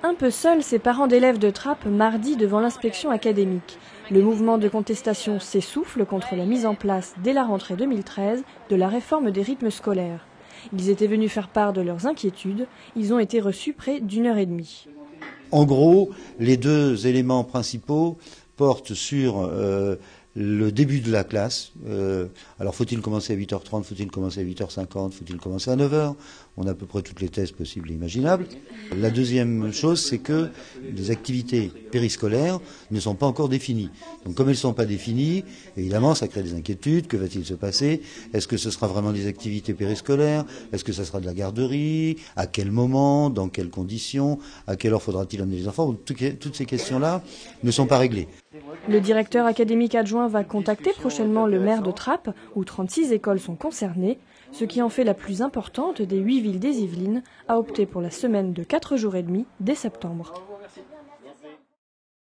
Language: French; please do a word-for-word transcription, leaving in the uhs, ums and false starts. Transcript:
Un peu seuls, ces parents d'élèves de Trappes mardi devant l'inspection académique. Le mouvement de contestation s'essouffle contre la mise en place, dès la rentrée deux mille treize, de la réforme des rythmes scolaires. Ils étaient venus faire part de leurs inquiétudes. Ils ont été reçus près d'une heure et demie. En gros, les deux éléments principaux portent sur euh, le début de la classe. Euh, alors faut-il commencer à huit heures trente, faut-il commencer à huit heures cinquante, faut-il commencer à neuf heures? On a à peu près toutes les thèses possibles et imaginables. La deuxième chose, c'est que les activités périscolaires ne sont pas encore définies. Donc comme elles ne sont pas définies, évidemment, ça crée des inquiétudes. Que va-t-il se passer? Est-ce que ce sera vraiment des activités périscolaires? Est-ce que ça sera de la garderie? À quel moment? Dans quelles conditions? À quelle heure faudra-t-il amener les enfants? Toutes ces questions-là ne sont pas réglées. Le directeur académique adjoint va contacter prochainement le maire de Trappes, où trente-six écoles sont concernées, ce qui en fait la plus importante des huit villes des Yvelines, à opter pour la semaine de quatre jours et demi dès septembre.